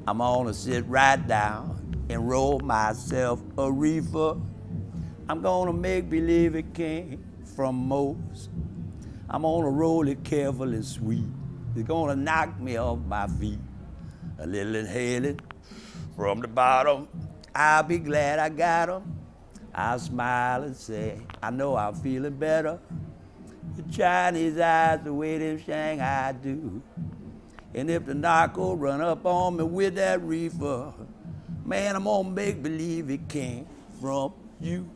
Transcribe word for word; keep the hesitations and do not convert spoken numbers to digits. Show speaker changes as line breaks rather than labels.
I'm gonna sit right down and roll myself a reefer. I'm gonna make believe it came from Mose. I'm gonna roll it careful and sweet. It's gonna knock me off my feet. A little inhaling from the bottom. I'll be glad I got 'em. I'll smile and say, I know I'm feeling better. The Chinese eyes, the way them Shanghai do. And if the narco run up on me with that reefer, man, I'm gonna make believe it came from you.